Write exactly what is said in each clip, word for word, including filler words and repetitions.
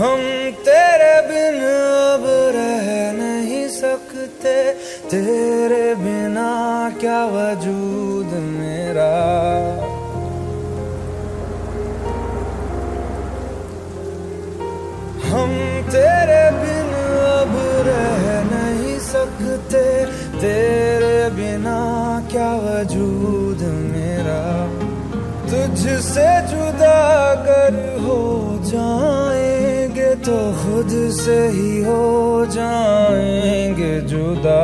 हम तेरे बिन अब रह नहीं सकते, तेरे बिना क्या वजूद मेरा। हम तेरे बिन अब रह नहीं सकते, तेरे बिना क्या वजूद मेरा। तुझसे जुदा अगर हो जाएंगे तो खुद से ही हो जाएंगे जुदा,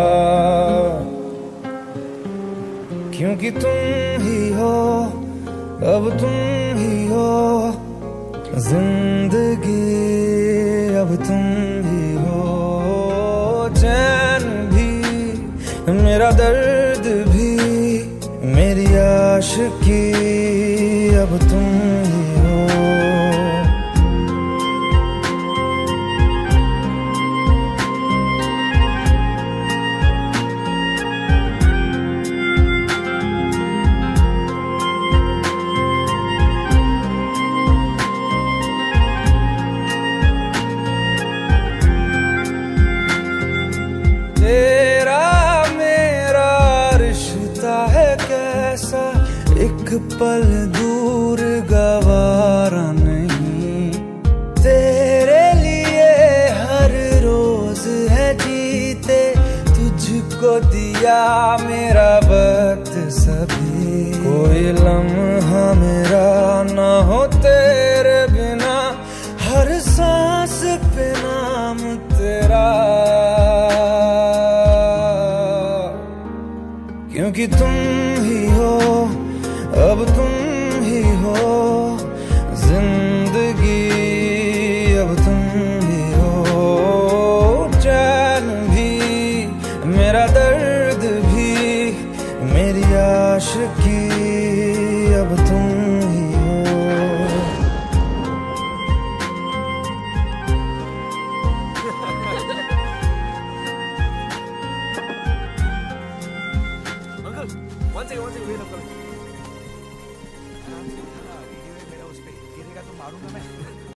क्योंकि तुम ही हो, अब तुम ही हो जिंदगी, अब तुम ही हो। चैन भी मेरा दर्द भी मेरी आशिकी, अब तुम ही हो। तेरा मेरा रिश्ता है कैसा, एक पल दूर गवारा नहीं। तेरे लिए हर रोज है जीते, तुझको दिया मेरा वक्त सभी। कोई लम्हा मेरा ना हो तेरे बिना, हर सांस पे नाम तेरा, क्योंकि तुम ही हो, अब तुम ही हो जिंदगी, अब तुम ही हो। चैन भी मेरा दर्द भी मेरी आशिकी, अब तुम ही हो। Uncle one second one second wait uncle. आराम से उठाना, वीडियो है मेरा, उस पे गिरेगा तो मारूंगा मैं।